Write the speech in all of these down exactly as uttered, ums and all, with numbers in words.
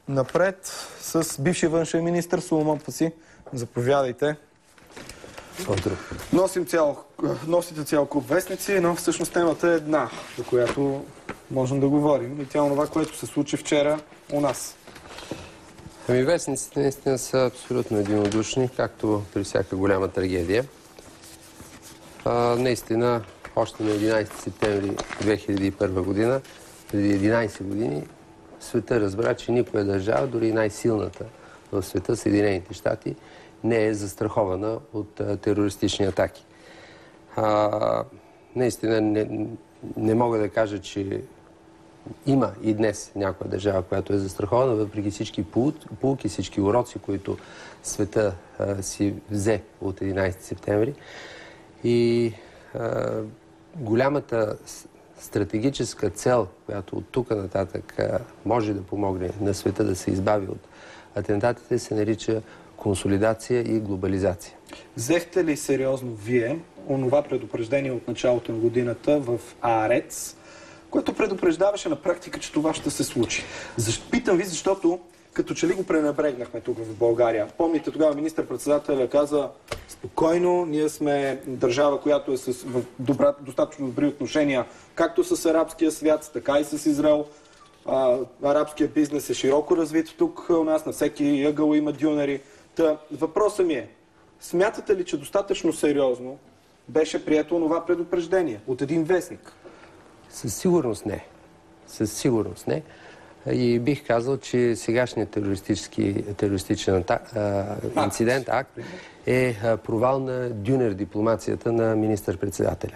напред с бившия външен министър Соломон Паси. Заповядайте. Утро. Носим цял, носите цял куп вестници, но всъщност темата е една, за която можем да говорим. И тя е това, което се случи вчера у нас. Ами вестниците наистина са абсолютно единодушни, както при всяка голяма трагедия. А, наистина, още на единайсети септември две хиляди и първа година, преди единайсет години, света разбра, че никоя държава, дори най-силната в света, Съединените щати, не е застрахована от а, терористични атаки. А, наистина не, не мога да кажа, че има и днес някоя държава, която е застрахована, въпреки всички поуки, всички уроци, които света а, си взе от единайсети септември. И а, голямата стратегическа цел, която от тук нататък а, може да помогне на света да се избави от атентатите, се нарича консолидация и глобализация. Взехте ли сериозно вие онова предупреждение от началото на годината в АРЕЦ, което предупреждаваше на практика, че това ще се случи? Защ... Питам ви, защото като че ли го пренебрегнахме тук в България. Помните, тогава министър-председателя каза: спокойно, ние сме държава, която е с в добра, достатъчно добри отношения, както с арабския свят, така и с Израел. А, арабския бизнес е широко развит тук у нас, на всеки ъгъл има дюнери. Та, въпросът ми е, смятате ли, че достатъчно сериозно беше прието онова предупреждение от един вестник? Със сигурност не. Със сигурност не. И бих казал, че сегашният терористически, терористичен а, инцидент, акт, е провал на дюнер дипломацията на министър-председателя.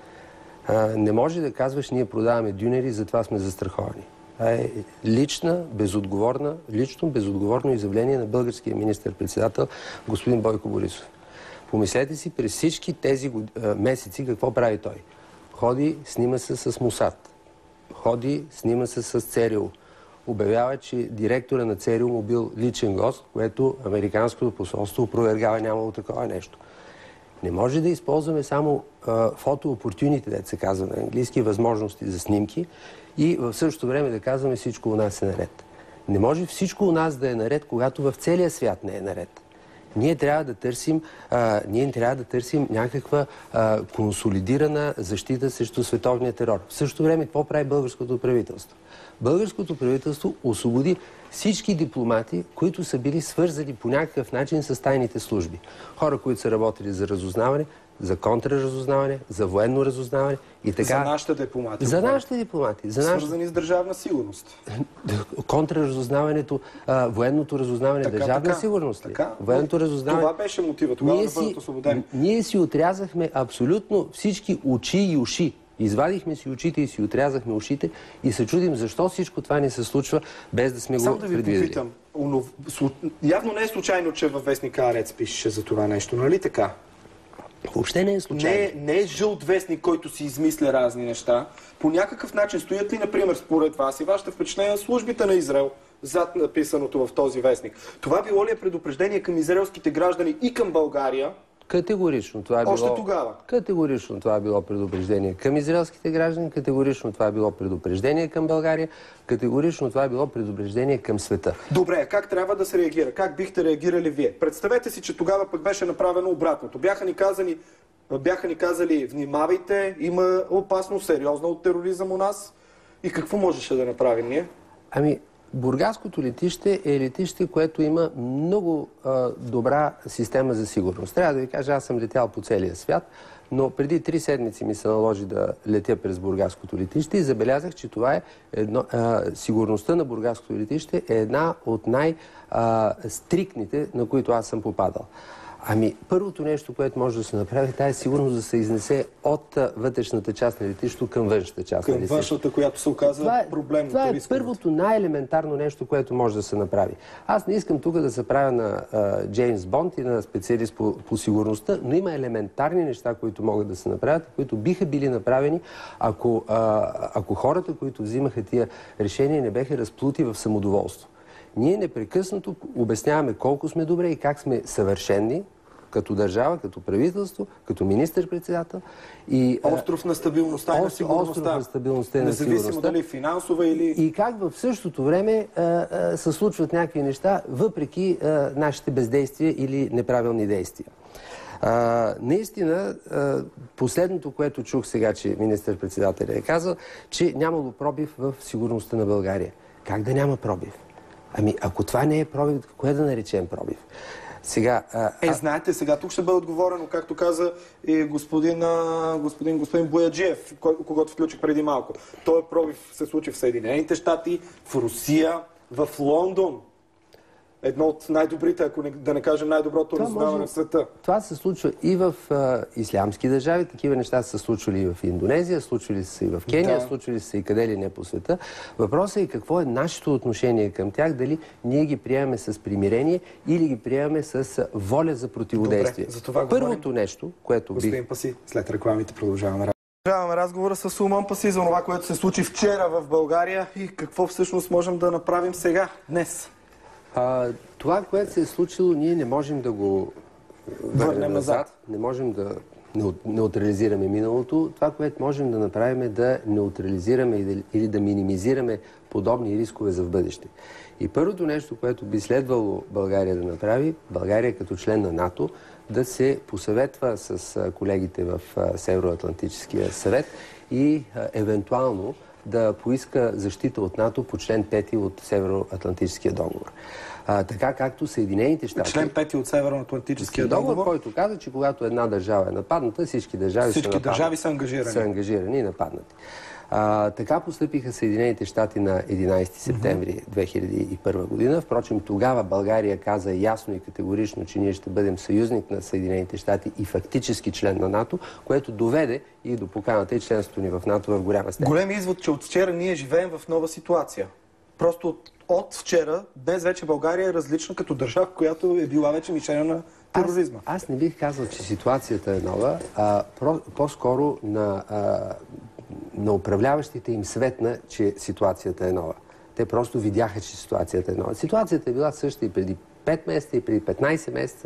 Не може да казваш, ние продаваме дюнери, затова сме застраховани. Това е лична, безотговорна, лично безотговорно изявление на българския министър-председател господин Бойко Борисов. Помислете си през всички тези месеци какво прави той. Ходи, снима се с Мосад. Ходи, снима се с ЦРУ. Обявява, че директора на ЦРУ му бил личен гост, което американското посолство опровергава, нямало такова нещо. Не може да използваме само фото-опортюните, дето се казва на английски, възможности за снимки и в същото време да казваме всичко у нас е наред. Не може всичко у нас да е наред, когато в целия свят не е наред. Ние трябва да търсим, а, ние трябва да търсим някаква а, консолидирана защита срещу световния терор. В същото време, какво прави българското правителство? Българското правителство освободи всички дипломати, които са били свързани по някакъв начин с тайните служби. Хора, които са работили за разузнаване, за контрразузнаване, за военно разузнаване и така. За нашите дипломати. За нашите дипломати. За свързани нашите... с държавна сигурност. Контрразузнаването, а, военното разузнаване, така, държавна така, сигурност. Така. Военното разузнаване. Това беше мотива. Тогава ние да бъдат освободени. Ние си отрязахме абсолютно всички очи и уши. Извадихме си очите и си отрязахме ушите и се чудим защо всичко това не се случва, без да сме Само го да ви предвидели. попитам, явно не е случайно, че във вестника АРЕЦ пишеше за това нещо, нали така? Въобще не е случайно. Не, не е жълт вестник, който си измисля разни неща. По някакъв начин стоят ли, например, според вас и вашите впечатления, службите на Израел зад написаното в този вестник? Това било ли е предупреждение към израелските граждани и към България? Категорично това е било... Още тогава? Категорично това е било предупреждение към израелските граждани, категорично това е било предупреждение към България, категорично това е било предупреждение към света. Добре, как трябва да се реагира? Как бихте реагирали вие? Представете си, че тогава пък беше направено обратното. Бяха ни казали, бяха ни казали, внимавайте, има опасност сериозна от тероризъм у нас. И какво можеше да направим ние? Ами, Бургаското летище е летище, което има много а, добра система за сигурност. Трябва да ви кажа, аз съм летял по целия свят, но преди три седмици ми се наложи да летя през Бургаското летище и забелязах, че това е едно, а, сигурността на Бургаското летище е една от най-стрикните, на които аз съм попадал. Ами, първото нещо, което може да се направи, тая е сигурност да се изнесе от вътрешната част на летището към външната част на летището. Към външната, която се оказа проблемната. Това е първото най-елементарно нещо, което може да се направи. Аз не искам тук да се правя на а, Джеймс Бонд и на специалист по, по сигурността, но има елементарни неща, които могат да се направят, които биха били направени, ако, а, ако хората, които взимаха тия решения, не беха разплути в самодоволство. Ние непрекъснато обясняваме колко сме добре и как сме съвършенни, като държава, като правителство, като министър-председател. И, остров на стабилността и на сигурността. Остров на стабилността и на сигурността. Независимо дали финансова или... И как в същото време а, а, се случват някакви неща, въпреки а, нашите бездействия или неправилни действия. А, наистина, а, последното, което чух сега, че министър-председателя е казал, че нямало пробив в сигурността на България. Как да няма пробив? Ами, ако това не е пробив, кое да наречем пробив? Сега, а, е, знаете, сега тук ще бъде отговорено, както каза и господин, а, господин, господин Бояджиев, когото включих преди малко. Той пробив се случи в Съединените щати, в Русия, в Лондон. Едно от най-добрите, ако не, да не кажем най-доброто разузнаване в света. Това се случва и в а, ислямски държави, такива неща са случвали и в Индонезия, случвали са и в Кения, да. случвали са и къде ли не по света. Въпросът е какво е нашето отношение към тях, дали ние ги приемаме с примирение или ги приемаме с воля за противодействие. Добре, за това Първото говорим. нещо, което Господин бих... Паси, след рекламите продължаваме. Продължаваме разговора с Сулман Паси за това, което се случи вчера в България и какво всъщност можем да направим сега, днес. А, това, което се е случило, ние не можем да го върнем назад, не можем да неутрализираме миналото. Това, което можем да направим е да неутрализираме или да минимизираме подобни рискове за в бъдеще. И първото нещо, което би следвало България да направи, България като член на НАТО, да се посъветва с колегите в Североатлантическия съвет и евентуално да поиска защита от НАТО по член пети от Североатлантическия договор. А, така както Съединените щати... Член пети от Североатлантическия договор, договор, който каза, че когато една държава е нападната, всички държави, всички са, държави са ангажирани. са ангажирани и нападнати. А, така постъпиха Съединените щати на единайсети септември две хиляди и първа година. Впрочем, тогава България каза ясно и категорично, че ние ще бъдем съюзник на Съединените щати и фактически член на НАТО, което доведе и до поканата и членството ни в НАТО в голяма степен. Голям извод, че от вчера ние живеем в нова ситуация. Просто от, от вчера, днес вече България е различна като държава, която е била вече мишена на тероризма. Аз, аз не бих казал, че ситуацията е нова, а по-скоро на... А, на управляващите им светна, че ситуацията е нова. Те просто видяха, че ситуацията е нова. Ситуацията е била съща и преди пет месеца, и преди петнайсет месеца.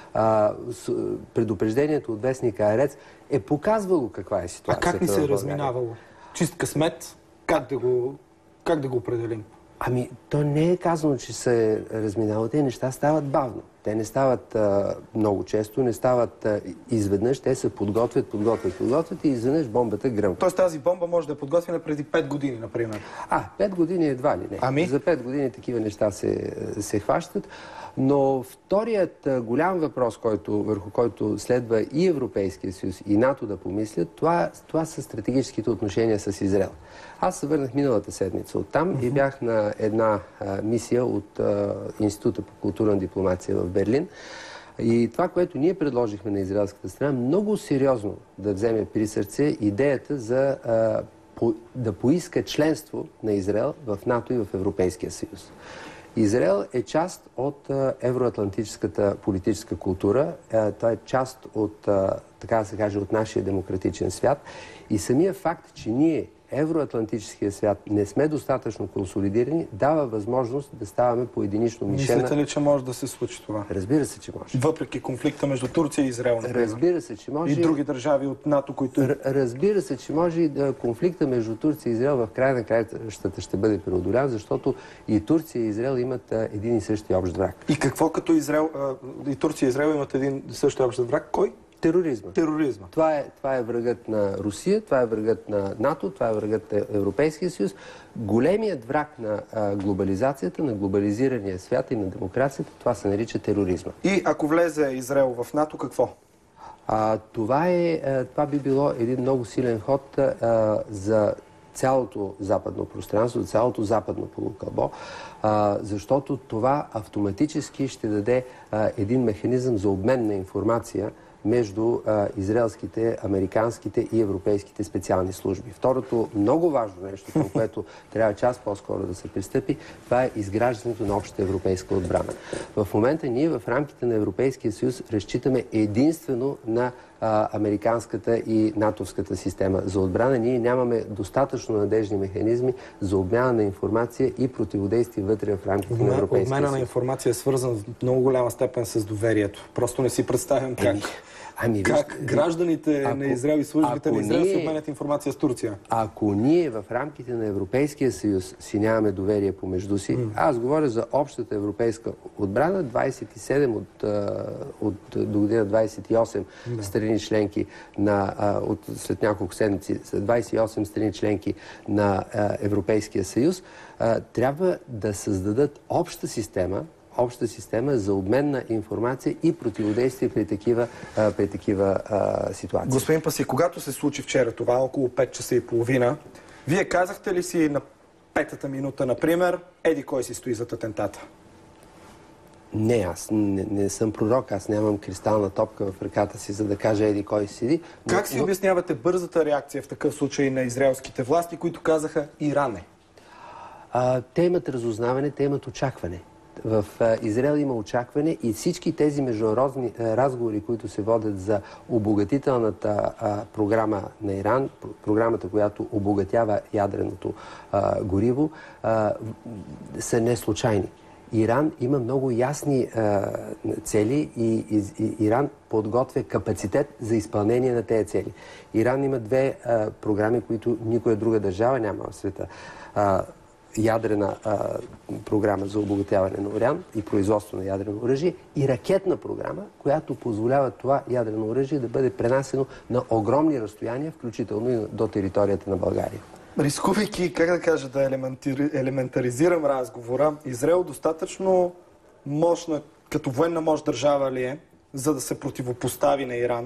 А, с, предупреждението от вестника Арец е показвало каква е ситуацията. А как ни се е разминавало? Чист късмет? Как да го, как да го определим? Ами, то не е казано, че се е разминало. Те неща стават бавно. Те не стават а, много често, не стават а, изведнъж. Те се подготвят, подготвят, подготвят и изведнъж бомбата гръмва. Тоест тази бомба може да е подготвена преди пет години, например? А, пет години едва ли не. Ами? За пет години такива неща се, се хващат. Но вторият а, голям въпрос, който, върху който следва и Европейския съюз, и НАТО да помислят, това, това са стратегическите отношения с Израел. Аз се върнах миналата седмица оттам uh-huh. и бях на една а, мисия от а, Института по културна дипломация в Берлин. И това, което ние предложихме на израелската страна, много сериозно да вземе при сърце идеята за а, по, да поиска членство на Израел в НАТО и в Европейския съюз. Израел е част от а, евроатлантическата политическа култура. А, той е част от, а, така да се каже, от нашия демократичен свят. И самия факт, че ние евроатлантическия свят не сме достатъчно консолидирани, дава възможност да ставаме по единично мишена. Мислите ли, че може да се случи това? Разбира се, че може. Въпреки конфликта между Турция и Израел, например. Разбира се, че може. И други държави от НАТО, които... Разбира се, че може и да конфликта между Турция и Израел в края на краищата ще бъде преодолян, защото и Турция и Израел имат един и същи общ враг. И какво като Израел, и Турция и Израел имат един и същи общ враг? Кой? Тероризма. Тероризма. Това е, това е врагът на Русия, това е врагът на НАТО, това е врагът на Европейския съюз. Големият враг на а, глобализацията, на глобализирания свят и на демокрацията, това се нарича тероризма. И ако влезе Израел в НАТО, какво? А, това, е, а, това би било един много силен ход а, за цялото западно пространство, за цялото западно полукълбо, а, защото това автоматически ще даде а, един механизъм за обмен на информация между а, израелските, американските и европейските специални служби. Второто много важно нещо, към което трябва час по-скоро да се пристъпи, това е изграждането на общата европейска отбрана. В момента ние в рамките на Европейския съюз разчитаме единствено на а, американската и натовската система за отбрана. Ние нямаме достатъчно надежни механизми за обмяна на информация и противодействие вътре в рамките на Европейския съюз. Обмена на информация е свързан в много голяма степен с доверието. Просто не си представям как... Ами, как вижте, гражданите ако, на Израел и службите на Израел ние, си обменят информация с Турция? Ако ние в рамките на Европейския съюз си нямаме доверие помежду си, mm. аз говоря за общата европейска отбрана, двадесет и седем от, от до година двадесет и осем mm. страни членки на, от, след няколко седмици, двадесет и осем страни членки на Европейския съюз, трябва да създадат обща система, обща система за обмен на информация и противодействие при такива, а, при такива а, ситуации. Господин Паси, когато се случи вчера това, около пет часа и половина, вие казахте ли си на петата минута, например, еди кой си стои зад атентата? Не, аз не, не съм пророк, аз нямам кристална топка в ръката си, за да кажа еди кой седи. Но, как си но... обяснявате бързата реакция в такъв случай на израелските власти, които казаха Иран е? А, те имат разузнаване, те имат очакване. В Израел има очакване и всички тези международни разговори, които се водят за обогатителната програма на Иран, програмата, която обогатява ядреното гориво, са не случайни. Иран има много ясни цели и Иран подготвя капацитет за изпълнение на тези цели. Иран има две програми, които никоя друга държава няма в света. Ядрена а, програма за обогатяване на уран и производство на ядрено оръжие и ракетна програма, която позволява това ядрено оръжие да бъде пренасено на огромни разстояния, включително и до територията на България. Рискувайки, как да кажа, да елементари... елементаризирам разговора, Израел достатъчно мощна, като военна мощ държава ли е, за да се противопостави на Иран?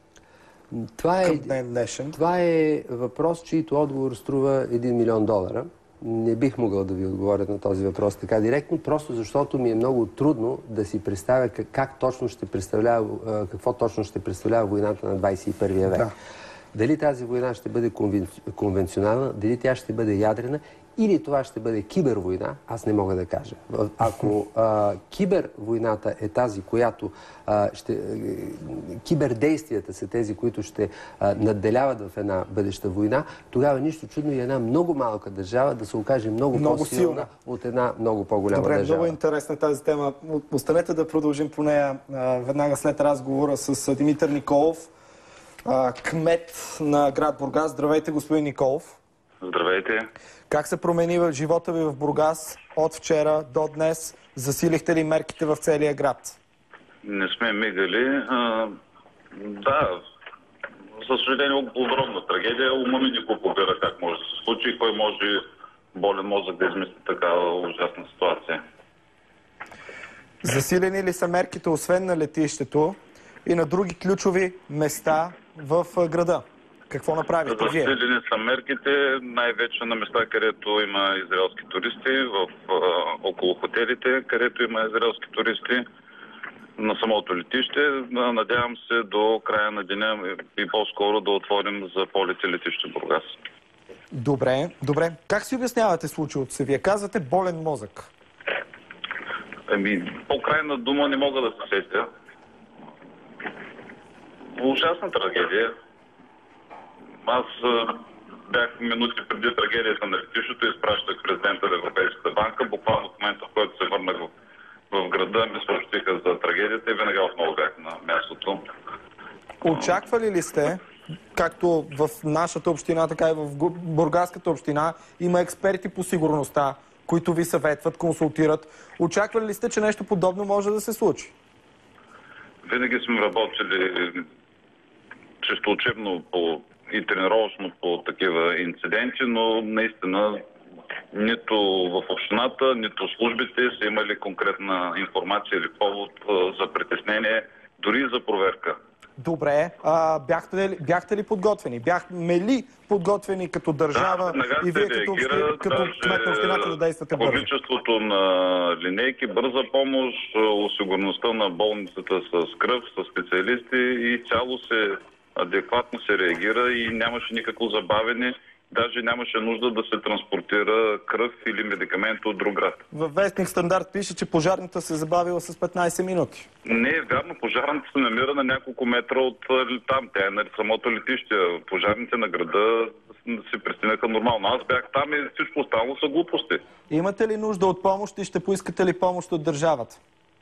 Това е, днешен? Това е въпрос, чийто отговор струва един милион долара. Не бих могъл да ви отговоря на този въпрос така директно, просто защото ми е много трудно да си представя как, как точно ще представлява, какво точно ще представлява войната на двадесет и първия век. Да. Дали тази война ще бъде конвен... конвенционална, дали тя ще бъде ядрена или това ще бъде кибервойна, аз не мога да кажа. Ако а, кибервойната е тази, която а, ще... кибердействията са тези, които ще а, надделяват в една бъдеща война, тогава нищо чудно и една много малка държава да се окаже много, много по-силна от една много по-голяма Добре, държава. Много интересна тази тема. Останете да продължим по нея а, веднага след разговора с Димитър Николов, а, кмет на град Бургас. Здравейте, господин Николов. Здравейте. Как се промени в живота ви в Бургас от вчера до днес? Засилихте ли мерките в целия град? Не сме мигали. А, да, за съжаление, огромна трагедия. Ума ми никой побира как може да се случи и кой може болен мозък да измисли такава ужасна ситуация. Засилени ли са мерките, освен на летището и на други ключови места в града? Какво направите вие? Засилени са мерките, най-вече на места, където има израелски туристи, в, а, около хотелите, където има израелски туристи, на самото летище. Надявам се до края на деня и по-скоро да отворим за полети летище Бургас. Добре, добре. Как си обяснявате случилото се? Вие казвате болен мозък. Ами, по-крайна дума не мога да се сетя. Ужасна трагедия. Аз бях минути преди трагедията на летището и изпращах президента на Европейската банка. Буквално в момента, в който се върнах в, в града, ми съобщиха за трагедията и веднага отново бях на мястото. Очаквали ли сте, както в нашата община, така и в Бургаската община, има експерти по сигурността, които ви съветват, консултират. Очаквали ли сте, че нещо подобно може да се случи? Винаги сме работили чисто учебно по и тренировъчно по такива инциденти, но наистина нито в общината, нито службите са имали конкретна информация или повод за притеснение, дори за проверка. Добре. А, бяхте, ли, бяхте ли подготвени? Бяхме ли подготвени като държава да, и вие като, общи, като кмет на общината да действате бързо? Количеството на линейки, бърза помощ, осигурността на болницата с кръв, с специалисти и цяло се адекватно се реагира и нямаше никакво забавене Даже нямаше нужда да се транспортира кръв или медикамент от друг град. Във Вестник Стандарт пише, че пожарната се забавила с петнайсет минути. Не е вярно. Пожарната се намира на няколко метра от там. Тя е на самото летище. Пожарните на града се пристигнаха нормално. Аз бях там и всичко останало са глупости. Имате ли нужда от помощ и ще поискате ли помощ от държавата?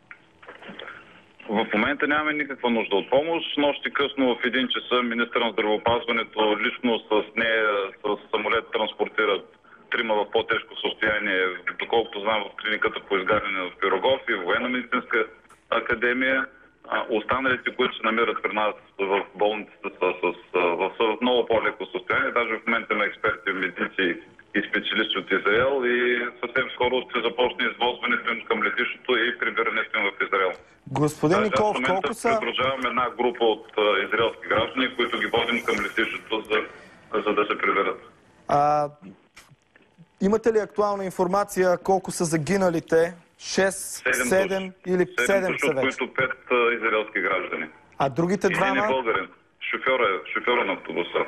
В момента нямаме никаква нужда от помощ. Нощи късно в един часа министър на здравеопазването лично с нея с самолет транспортира трима в по-тежко състояние, доколкото знам, в клиниката по изгаряне в Пирогов и военно-медицинска академия. Останалите, които се намират при нас в болницата, са с, в, в много по-леко състояние. Даже в момента има експерти, медици и специалисти от Израел и съвсем скоро ще започне извозването им към летището и прибирането им в Израел. Господин Николов, колко са... Придружаваме една група от а, израелски граждани, които ги водим към летището, за, за да се приберат. А, имате ли актуална информация колко са загиналите? шест, седем или седем са вече? От които пет а, израелски граждани. А другите двама? Един е българин. Шофьора, шофьора на автобуса.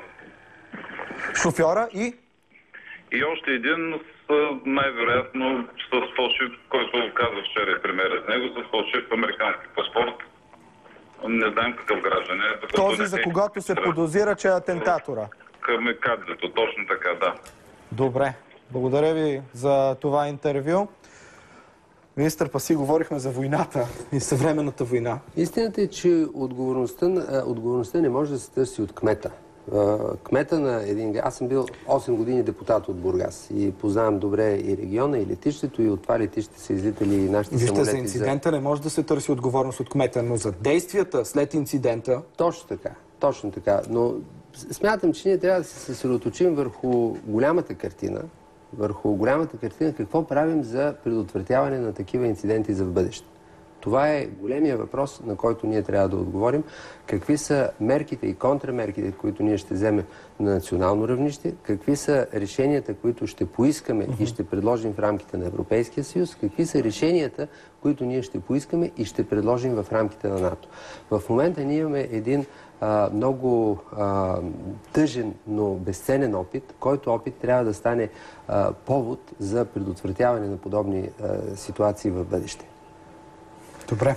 Шофьора и? И още един с най-вероятно с фалшив, който каза вчера и премиерът с него, с фалшив американски паспорт. Не знаем какъв граждан е. Този, за когато се подозира, че е атентатора? Камикадзето, точно така, да. Добре. Благодаря ви за това интервю. Министър Паси, говорихме за войната и съвременната война. Истината е, че отговорността, отговорността не може да се търси от кмета. Кмета на един... Аз съм бил осем години депутат от Бургас и познавам добре и региона, и летището, и от това летище са излитали и нашите Вижте, самолети. За инцидента за... не може да се търси отговорност от кмета, но за действията след инцидента... Точно така, точно така. Но смятам, че ние трябва да се съсредоточим върху голямата картина, върху голямата картина, какво правим за предотвратяване на такива инциденти за в бъдеще. Това е големия въпрос, на който ние трябва да отговорим. Какви са мерките и контрамерките, които ние ще вземем на национално равнище? Какви са решенията, които ще поискаме и ще предложим в рамките на Европейския съюз? Какви са решенията, които ние ще поискаме и ще предложим в рамките на НАТО? В момента ние имаме един а, много а, тъжен, но безценен опит, който опит трябва да стане а, повод за предотвратяване на подобни а, ситуации в бъдеще. Добре.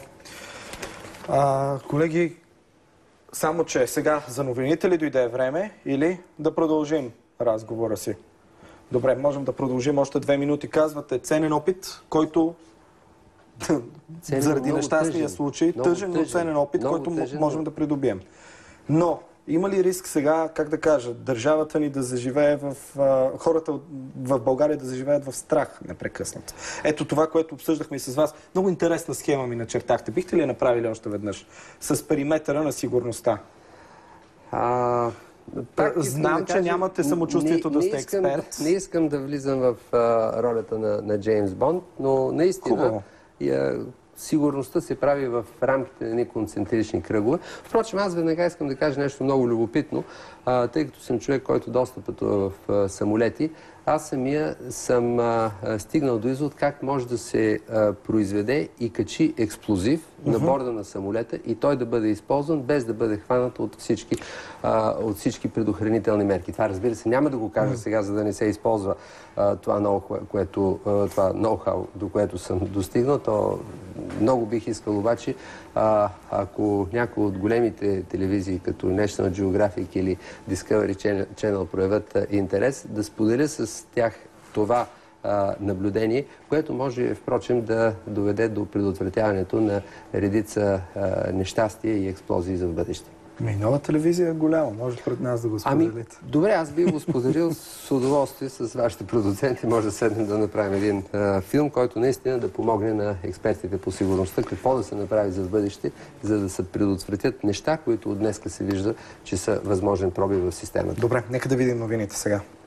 А, колеги, само че сега за новините ли дойде време или да продължим разговора си? Добре, можем да продължим още две минути. Казвате ценен опит, който ценен, заради нещастния случай, тъжен, тъжен, но ценен опит, който тъжен, можем да придобием. Но има ли риск сега, как да кажа, държавата ни да заживее в... А, хората в България да заживеят в страх непрекъснато? Ето това, което обсъждахме и с вас. Много интересна схема ми начертахте. Бихте ли я направили още веднъж? С периметъра на сигурността. А... Пак Знам, да че кажа, нямате самочувствието не, да сте искам, експерт. Не искам да влизам в а, ролята на, на Джеймс Бонд, но наистина я, сигурността се прави в рамките на едни концентрични кръгове. Впрочем, аз веднага искам да кажа нещо много любопитно, а, тъй като съм човек, който доста пътува в а, самолети. Аз самия съм а, стигнал до извод как може да се а, произведе и качи експлозив uh-huh. на борда на самолета и той да бъде използван без да бъде хванат от всички, а, от всички предохранителни мерки. Това, разбира се, няма да го кажа uh-huh. сега, за да не се използва а, това ноу-хау, до което съм достигнал. То много бих искал обаче, а, ако някои от големите телевизии, като National Geographic или Discovery Channel проявят а, интерес, да споделя с тях това а, наблюдение, което може, впрочем, да доведе до предотвратяването на редица а, нещастия и експлозии за в бъдеще. Ами, нова телевизия е голяма. Може пред нас да го споделите. Ами, добре, аз бих го споделил с удоволствие с вашите продуценти. Може да седнем да направим един а, филм, който наистина да помогне на експертите по сигурността какво да се направи за в бъдеще, за да се предотвратят неща, които от днеска се вижда, че са възможен пробив в системата. Добре, нека да видим новините сега.